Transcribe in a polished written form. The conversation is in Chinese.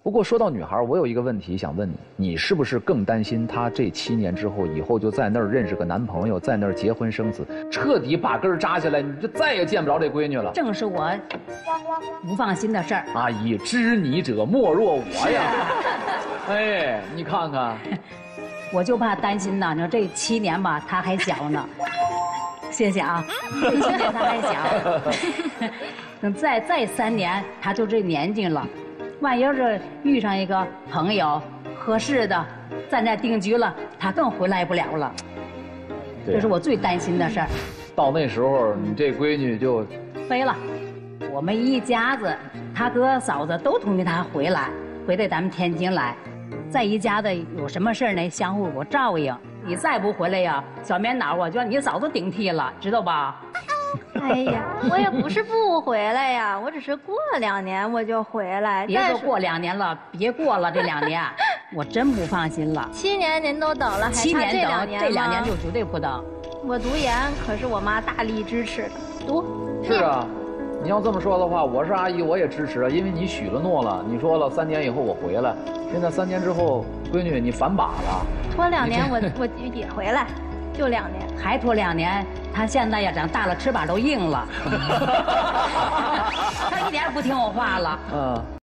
不过说到女孩，我有一个问题想问你，你是不是更担心她这7年之后，以后就在那儿认识个男朋友，在那儿结婚生子，彻底把根扎下来，你就再也见不着这闺女了？ 正是我不放心的事儿。 阿姨，知你者莫若我呀！哎，你看看， 我就怕担心呐，你说这7年吧，他还小呢。谢谢啊，这7年他还小，等再3年，他就这年纪了。万一要是遇上一个朋友合适的，在那定居了，他更回来不了了。这是我最担心的事儿。 到那时候，你这闺女就飞了。我们一家子，他哥嫂子都同意他回来咱们天津来。在一家子有什么事儿呢，相互我照应。你再不回来呀，小棉袄我就让你嫂子顶替了，知道吧？ 哎呀，我也不是不回来呀，我只是过了2年我就回来。 别说过2年了，别过了这2年，我真不放心了。 7年您都等了，还 7 差年等， 这 2年就绝对不等。 我读研可是我妈大力支持的，读。 是啊，你要这么说的话，我是阿姨，我也支持啊，因为你许了诺了，你说了3年以后我回来，现在3年之后，闺女你反把了， 拖2年我也回来，就2年， 还拖2年。他现在呀，长大了，翅膀都硬了，他一点也不听我话了。